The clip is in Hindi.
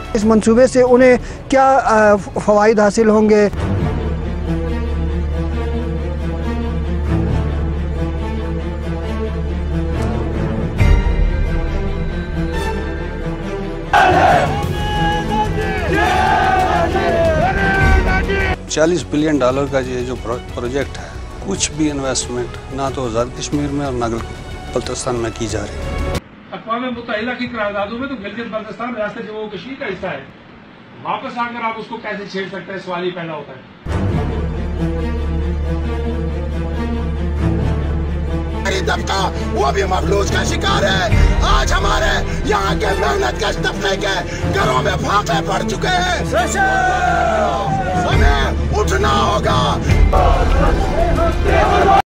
इस मंसूबे से उन्हें क्या फ़वाइद हासिल होंगे। $40 बिलियन का ये जो प्रोजेक्ट है, कुछ भी इन्वेस्टमेंट ना तो आज़ाद कश्मीर में और ना बल्तिस्तान में की जा रही है। अक़वाम मुत्तहिदा की करारदादों में तो गिलगित बल्तिस्तान रियासत जम्मू कश्मीर का हिस्सा है। वापस आकर आप उसको कैसे छेड़ सकते हैं, सवाल ही पैदा होता है। दबका वो भी मफलूज का शिकार है। आज हमारे यहाँ के मेहनत कश तबके के घरों में फाके पड़ चुके हैं। हमें उठना होगा।